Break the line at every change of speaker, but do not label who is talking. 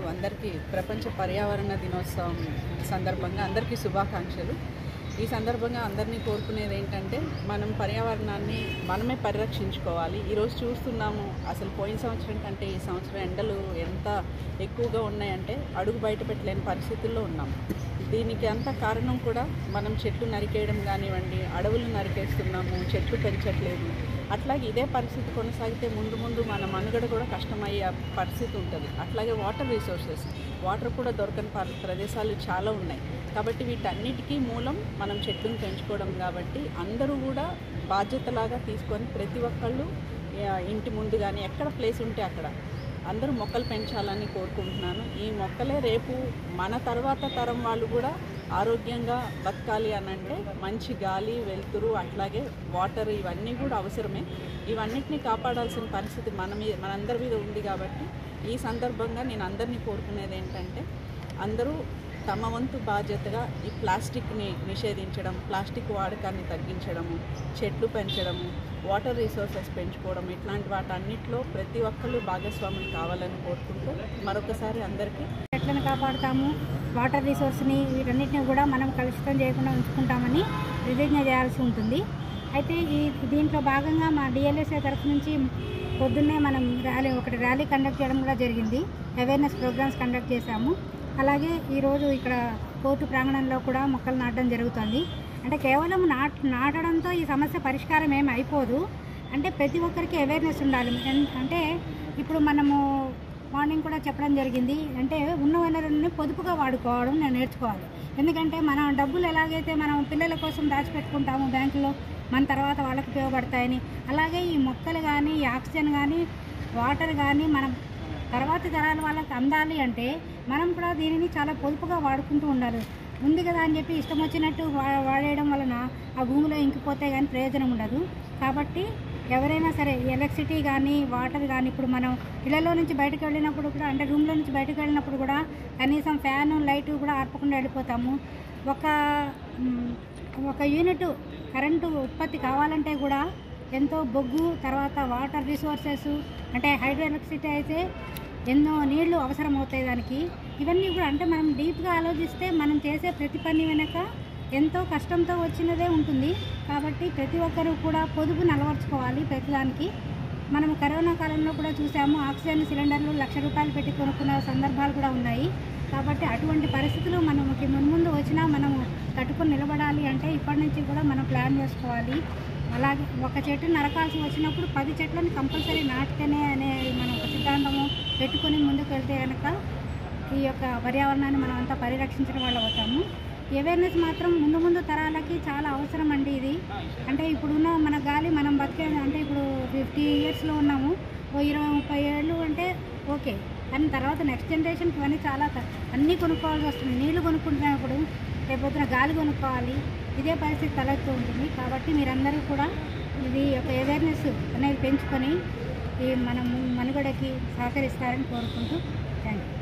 అందరికీ ప్రపంచ పర్యావరణ దినోత్సవం సందర్భంగా అందరికీ శుభాకాంక్షలు. ఈ సందర్భంగా అందరినీ కోరుకునేది ఏంటంటే మనం పర్యావరణాన్ని మనమే పరిరక్షించుకోవాలి. ఈరోజు చూస్తున్నాము, అసలు పోయిన సంవత్సరం కంటే ఈ సంవత్సరం ఎండలు ఎంత ఎక్కువగా ఉన్నాయంటే అడుగు బయట పెట్టలేని పరిస్థితుల్లో ఉన్నాము. దీనికి అంత కారణం కూడా మనం చెట్లు నరికేయడం కానివ్వండి, అడవులు నరికేస్తున్నాము, చెట్లు పెంచట్లేదు. అట్లాగే ఇదే పరిస్థితి కొనసాగితే ముందు ముందు మన మనుగడ కూడా కష్టమయ్యే పరిస్థితి ఉంటుంది. అట్లాగే వాటర్ కూడా దొరకని ప్రదేశాలు చాలా ఉన్నాయి. కాబట్టి వీటన్నిటికీ మూలం మనం చెట్లను పెంచుకోవడం. కాబట్టి అందరూ కూడా బాధ్యతలాగా తీసుకొని ప్రతి ఒక్కళ్ళు ఇంటి ముందు కానీ ఎక్కడ ప్లేస్ ఉంటే అక్కడ అందరూ మొక్కలు పెంచాలని కోరుకుంటున్నాను. ఈ మొక్కలే రేపు మన తర్వాత తరం వాళ్ళు కూడా ఆరోగ్యంగా బతకాలి అని అంటే మంచి గాలి, వెలుతురు, అట్లాగే వాటర్ ఇవన్నీ కూడా అవసరమే. ఇవన్నిటిని కాపాడాల్సిన పరిస్థితి మనందరి మీద ఉంది. కాబట్టి ఈ సందర్భంగా నేను అందరినీ కోరుకునేది ఏంటంటే అందరూ తమ వంతు బాధ్యతగా ఈ ప్లాస్టిక్ని నిషేధించడం, ప్లాస్టిక్ వాడకాన్ని తగ్గించడము, చెట్లు పెంచడము, వాటర్ రిసోర్సెస్ పెంచుకోవడం, ఇట్లాంటి వాటన్నిటిలో ప్రతి ఒక్కళ్ళు భాగస్వాములు కావాలని కోరుకుంటూ మరొకసారి అందరికీ
చెట్లను కాపాడుతాము, వాటర్ రిసోర్స్ని వీటన్నిటిని కూడా మనం కలుషితం చేయకుండా ఉంచుకుంటామని ప్రతిజ్ఞ చేయాల్సి ఉంటుంది. అయితే దీంట్లో భాగంగా మా డిఎల్ఎస్ఏ తరఫు నుంచి పొద్దున్నే మనం ర్యాలీ కండక్ట్ చేయడం కూడా జరిగింది. అవేర్నెస్ ప్రోగ్రామ్స్ కండక్ట్ చేశాము. అలాగే ఈరోజు ఇక్కడ కోర్టు ప్రాంగణంలో కూడా మొక్కలు నాటడం జరుగుతుంది. అంటే కేవలం నాటడంతో ఈ సమస్య పరిష్కారం ఏమి అయిపోదు. అంటే ప్రతి ఒక్కరికి అవేర్నెస్ ఉండాలి. అంటే ఇప్పుడు మనము మార్నింగ్ కూడా చెప్పడం జరిగింది, అంటే ఉన్న వనరులని పొదుపుగా వాడుకోవడం నేర్చుకోవాలి. ఎందుకంటే మన డబ్బులు ఎలాగైతే మనం పిల్లల కోసం దాచిపెట్టుకుంటాము బ్యాంకులో, మన తర్వాత వాళ్ళకి ఉపయోగపడతాయని, అలాగే ఈ మొక్కలు కానీ, ఈ ఆక్సిజన్ కానీ, వాటర్ కానీ మనం తర్వాత తరాల వాళ్ళకి అందాలి అంటే మనం కూడా దీనిని చాలా పొదుపుగా వాడుకుంటూ ఉండాలి. ఉంది కదా అని చెప్పి ఇష్టం వచ్చినట్టు వాడేయడం వలన ఆ భూమిలో ఇంకిపోతే కానీ ప్రయోజనం ఉండదు. కాబట్టి ఎవరైనా సరే ఎలక్ట్రిసిటీ కానీ, వాటర్ కానీ, ఇప్పుడు మనం ఇళ్లలో నుంచి బయటకు వెళ్ళినప్పుడు కూడా, అంటే రూమ్లో నుంచి బయటకు వెళ్ళినప్పుడు కూడా కనీసం ఫ్యాను, లైటు కూడా ఆర్పకుండా వెళ్ళిపోతాము. ఒక యూనిట్ కరెంటు ఉత్పత్తి కావాలంటే కూడా ఎంతో బొగ్గు, తర్వాత వాటర్ రిసోర్సెస్, అంటే హైడ్రో ఎలక్ట్రిసిటీ అయితే ఎన్నో నీళ్లు అవసరం అవుతాయి దానికి. ఇవన్నీ కూడా అంటే మనం డీప్గా ఆలోచిస్తే మనం చేసే ప్రతి పని వెనక ఎంతో కష్టంతో వచ్చినదే ఉంటుంది. కాబట్టి ప్రతి ఒక్కరూ కూడా పొదుపును అలవర్చుకోవాలి ప్రతిదానికి. మనం కరోనా కాలంలో కూడా చూసాము, ఆక్సిజన్ సిలిండర్లు ₹1,00,000 పెట్టి కొనుక్కున్న సందర్భాలు కూడా ఉన్నాయి. కాబట్టి అటువంటి పరిస్థితులు మనకి మున్ముందు వచ్చినా మనము తట్టుకొని నిలబడాలి అంటే ఇప్పటి నుంచి కూడా మనం ప్లాన్ చేసుకోవాలి. అలాగే ఒక చెట్టు నరకాల్సి వచ్చినప్పుడు 10 చెట్లను కంపల్సరీ నాటితేనే అనే మనం ఒక సిద్ధాంతము పెట్టుకొని ముందుకు వెళ్తే కనుక ఈ యొక్క పర్యావరణాన్ని మనం అంతా పరిరక్షించడం వల్ల అవుతాము. అవేర్నెస్ మాత్రం ముందు తరాలకి చాలా అవసరం అండి ఇది. అంటే ఇప్పుడున్న మన గాలి మనం బతికే, అంటే ఇప్పుడు 50 ఇయర్స్లో ఉన్నాము, 20-30 ఏళ్ళు అంటే ఓకే, కానీ తర్వాత నెక్స్ట్ జనరేషన్కి ఇవన్నీ చాలా అన్నీ కొనుక్కోవాల్సి వస్తుంది. నీళ్లు కొనుక్కుంటున్నప్పుడు రేపొద్దున గాలి కొనుక్కోవాలి, ఇదే పరిస్థితి తలెత్తూ ఉంటుంది. కాబట్టి మీరందరూ కూడా ఇది ఒక అవేర్నెస్ అనేది పెంచుకొని ఈ మన మనుగడకి సహకరిస్తారని కోరుకుంటూ థ్యాంక్ యూ.